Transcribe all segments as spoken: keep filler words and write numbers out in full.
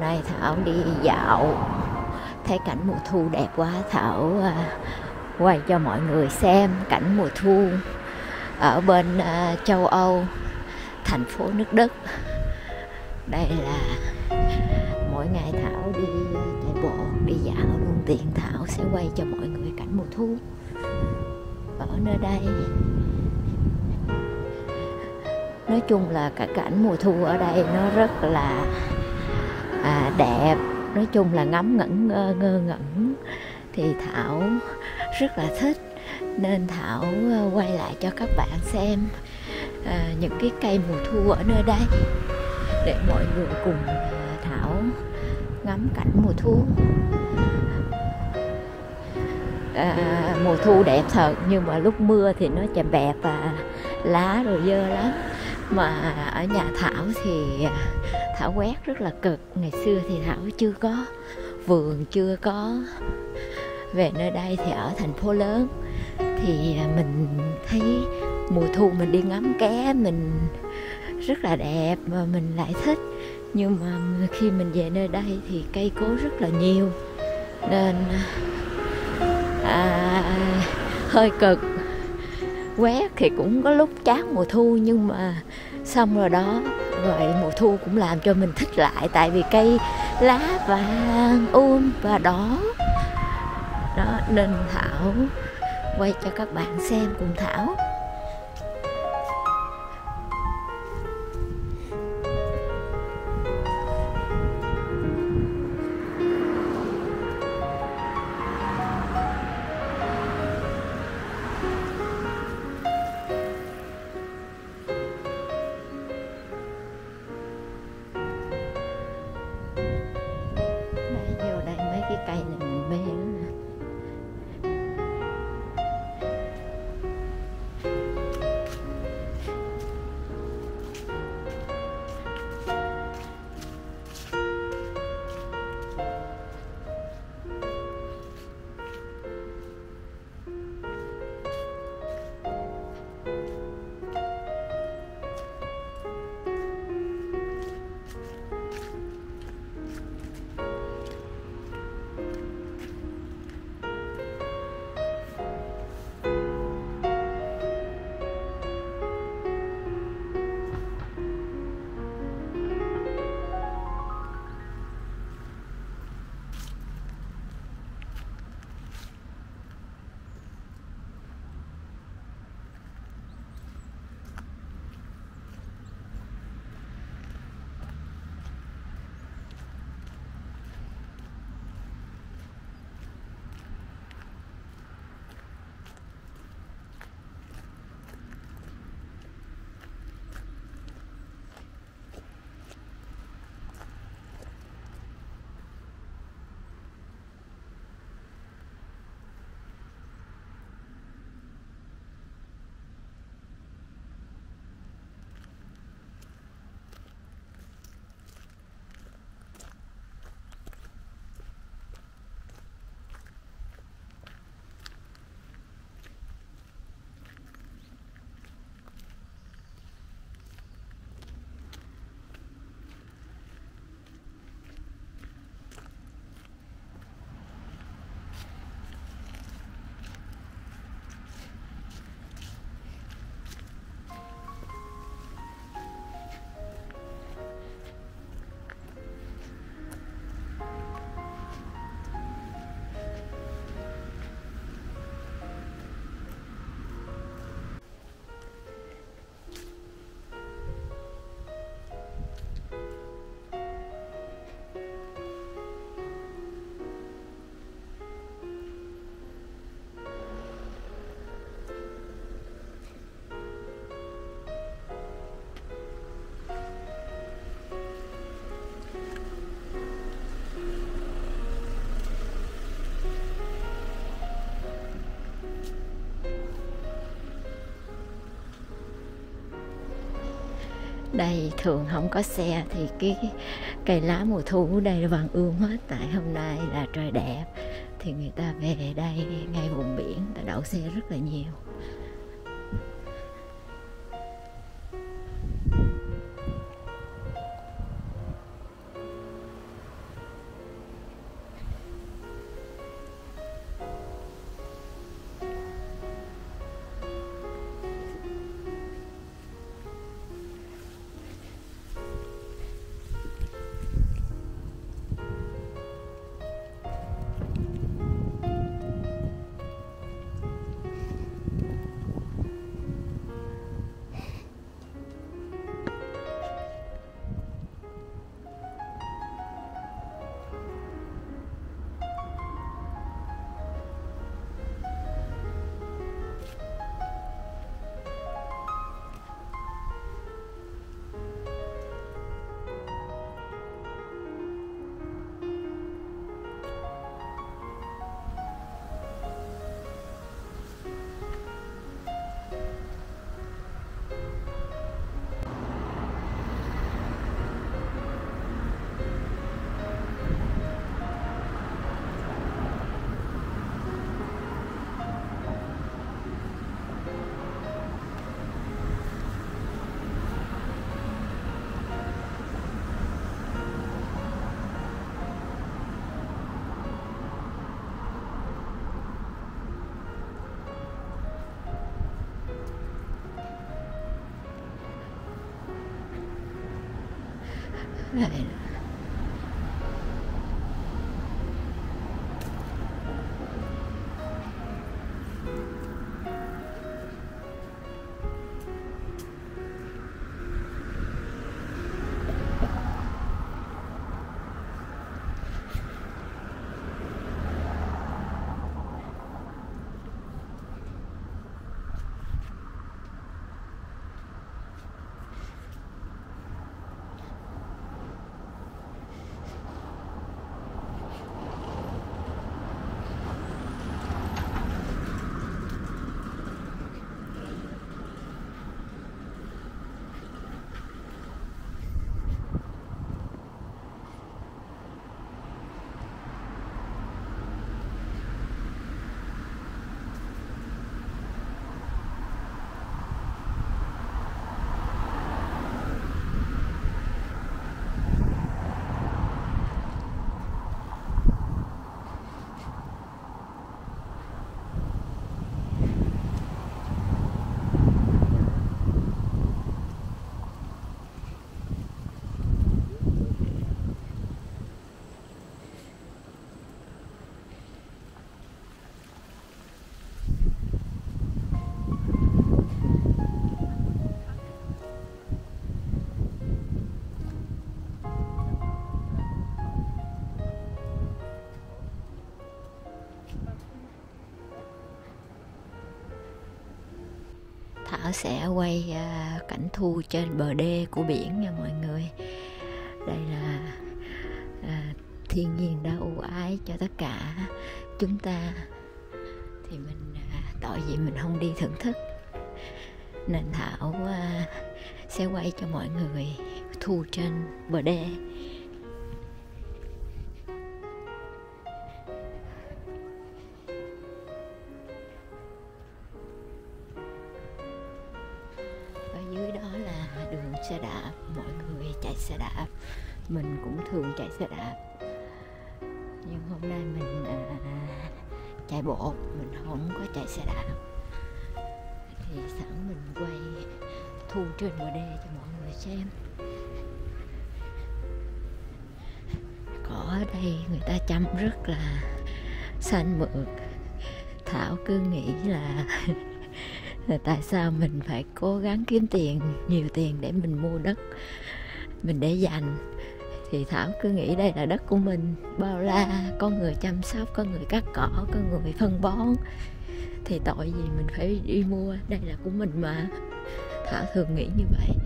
nay Thảo đi dạo, thấy cảnh mùa thu đẹp quá. Thảo à, quay cho mọi người xem cảnh mùa thu ở bên à, châu Âu, thành phố nước Đức. Đây là mỗi ngày Thảo đi chạy bộ, đi dạo, luôn tiện Thảo sẽ quay cho mọi người cảnh mùa thu ở nơi đây. Nói chung là cả cảnh mùa thu ở đây nó rất là à, đẹp. Nói chung là ngắm ngẩn ngơ, ngơ ngẩn thì Thảo rất là thích, nên Thảo quay lại cho các bạn xem à, những cái cây mùa thu ở nơi đây để mọi người cùng Thảo ngắm cảnh mùa thu. À, mùa thu đẹp thật, nhưng mà lúc mưa thì nó chèm bẹp và lá rồi dơ lắm. Mà ở nhà Thảo thì Thảo quét rất là cực. Ngày xưa thì Thảo chưa có vườn, chưa có về nơi đây thì ở thành phố lớn thì mình thấy mùa thu mình đi ngắm ké mình rất là đẹp và mình lại thích. Nhưng mà khi mình về nơi đây thì cây cối rất là nhiều nên à, hơi cực. Quét thì cũng có lúc chán mùa thu, nhưng mà xong rồi đó, rồi mùa thu cũng làm cho mình thích lại, tại vì cây lá vàng um và đỏ đó, nên Thảo quay cho các bạn xem cùng Thảo. Cái cây này mình mê lắm nè. Đây thường không có xe thì cái cây lá mùa thu ở đây vàng ươm hết. Tại hôm nay là trời đẹp thì người ta về đây ngay vùng biển, ta đậu xe rất là nhiều. Rồi. Thảo sẽ quay à, cảnh thu trên bờ đê của biển nha mọi người. Đây là à, thiên nhiên đã ưu ái cho tất cả chúng ta, thì mình à, tội gì mình không đi thưởng thức, nên Thảo à, sẽ quay cho mọi người thu trên bờ đê. Dưới đó là đường xe đạp, mọi người chạy xe đạp, mình cũng thường chạy xe đạp, nhưng hôm nay mình à, chạy bộ, mình không có chạy xe đạp, thì sẵn mình quay thu trên bờ đê cho mọi người xem. Cỏ ở đây người ta chăm rất là xanh mượt. Thảo cứ nghĩ là tại sao mình phải cố gắng kiếm tiền, nhiều tiền để mình mua đất, mình để dành. Thì Thảo cứ nghĩ đây là đất của mình, bao la, có người chăm sóc, có người cắt cỏ, có người phân bón, thì tội gì mình phải đi mua, đây là của mình mà. Thảo thường nghĩ như vậy.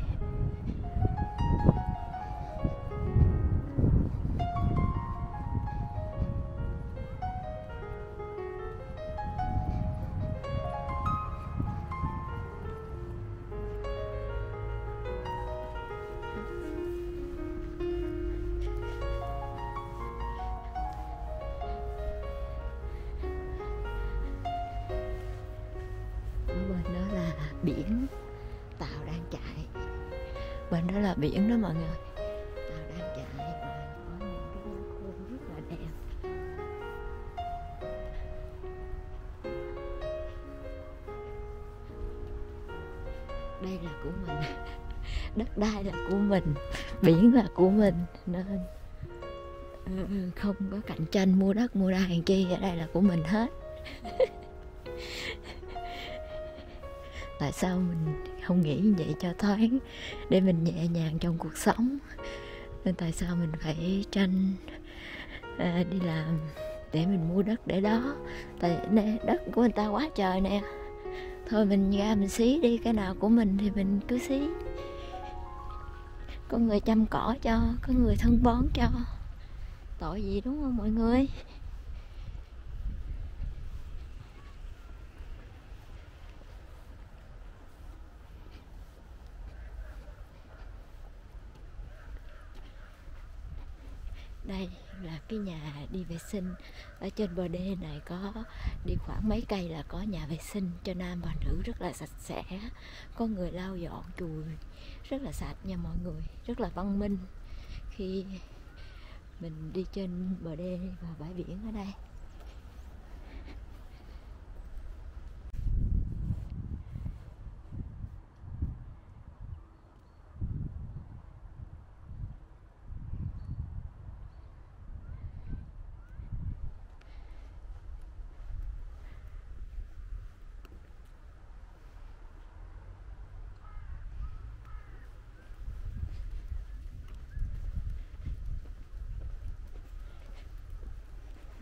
Biển, tàu đang chạy, bên đó là biển đó mọi người, tàu đang chạy và có những cái lá khô rất là đẹp. Đây là của mình, đất đai là của mình, biển là của mình, nên không có cạnh tranh mua đất mua đai hàng chi, ở đây là của mình hết. Tại sao mình không nghĩ như vậy cho thoáng, để mình nhẹ nhàng trong cuộc sống, nên tại sao mình phải tranh à, đi làm để mình mua đất để đó. Tại nè, đất của người ta quá trời nè, thôi mình ra mình xí đi, cái nào của mình thì mình cứ xí. Có người chăm cỏ cho, có người phân bón cho, tội gì đúng không mọi người? Đây là cái nhà đi vệ sinh. Ở trên bờ đê này có đi khoảng mấy cây là có nhà vệ sinh cho nam và nữ, rất là sạch sẽ. Có người lau dọn chùi rất là sạch nha mọi người, rất là văn minh khi mình đi trên bờ đê và bãi biển ở đây.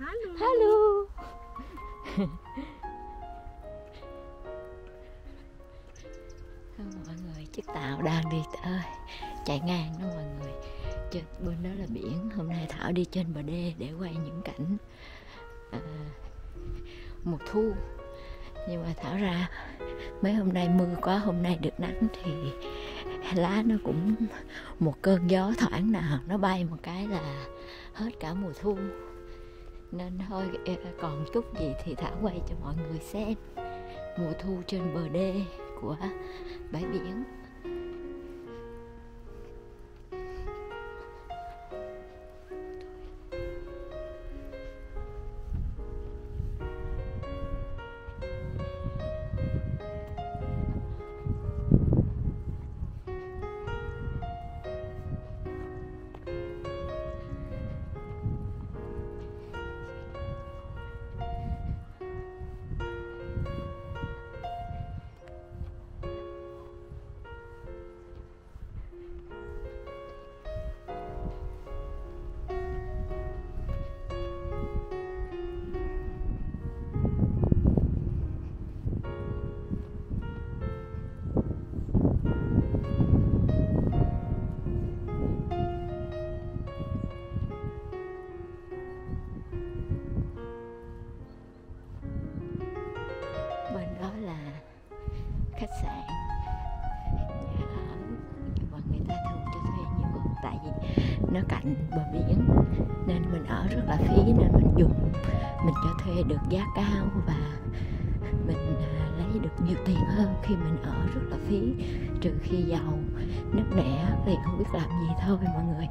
Hello. Hello. Mọi người, chiếc tàu đang đi tới chạy ngang đó mọi người. Trên bên đó là biển. Hôm nay Thảo đi trên bờ đê để quay những cảnh à, mùa thu. Nhưng mà Thảo ra mấy hôm nay mưa quá, hôm nay được nắng thì lá nó cũng một cơn gió thoảng nào nó bay một cái là hết cả mùa thu. Nên thôi còn chút gì thì Thảo quay cho mọi người xem mùa thu trên bờ đê của bãi biển. Bên đó là khách sạn, nhà ở, nhưng mà người ta thường cho thuê nhiều hơn tại vì nó cạnh bờ biển nên mình ở rất là phí, nên mình dùng mình cho thuê được giá cao và mình lấy được nhiều tiền hơn khi mình ở rất là phí, trừ khi giàu nứt nẻ thì không biết làm gì thôi mọi người.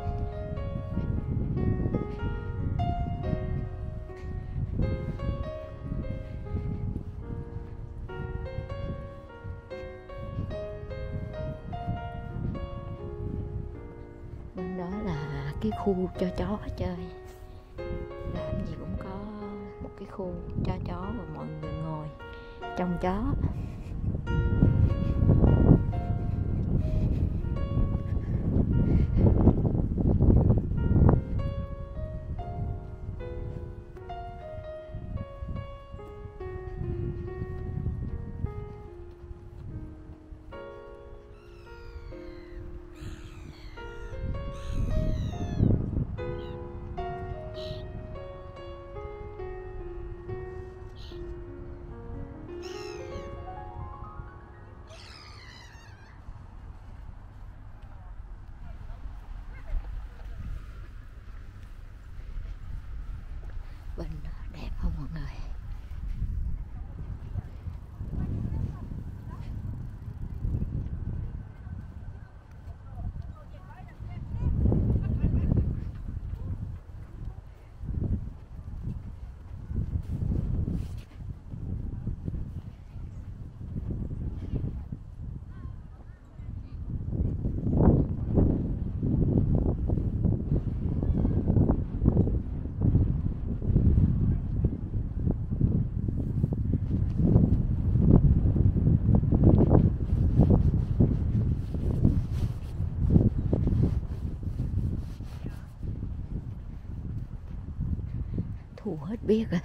Bên đó là cái khu cho chó chơi, làm gì cũng có một cái khu cho chó và mọi người ngồi trông chó. Bên đó đẹp không mọi người? Thu hết biết rồi.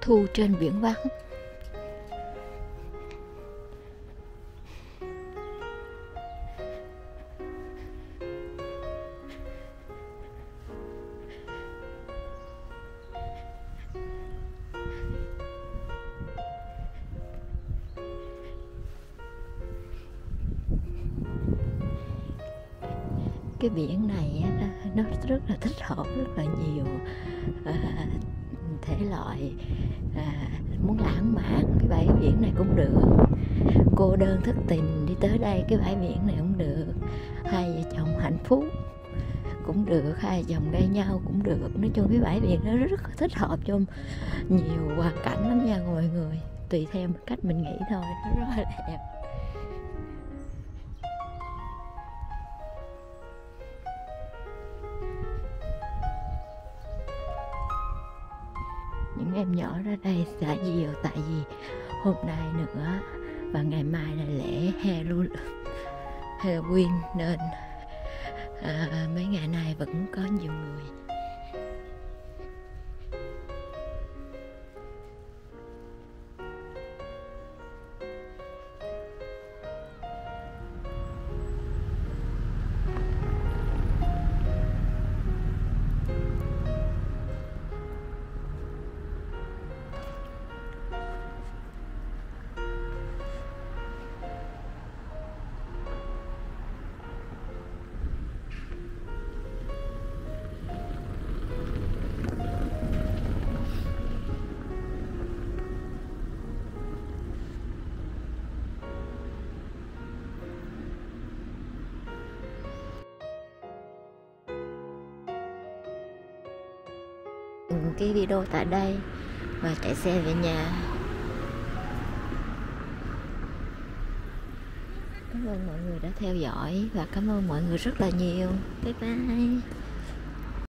thu trên biển vắng. Cái biển này á, nó rất là thích hợp rất là nhiều à, thể loại à, muốn lãng mạn cái bãi biển này cũng được, cô đơn thất tình đi tới đây cái bãi biển này cũng được, hai vợ chồng hạnh phúc cũng được, hai vợ chồng gây nhau cũng được. Nói chung cái bãi biển nó rất là thích hợp cho nhiều hoàn cảnh lắm nha mọi người, tùy theo cách mình nghĩ thôi, nó rất là đẹp. Những em nhỏ ra đây xả diều tại vì hôm nay nữa và ngày mai là lễ Halloween nên à, mấy ngày này vẫn có nhiều người. Cái video tại đây và chạy xe về nhà. Cảm ơn mọi người đã theo dõi và cảm ơn mọi người rất là nhiều. Bye bye.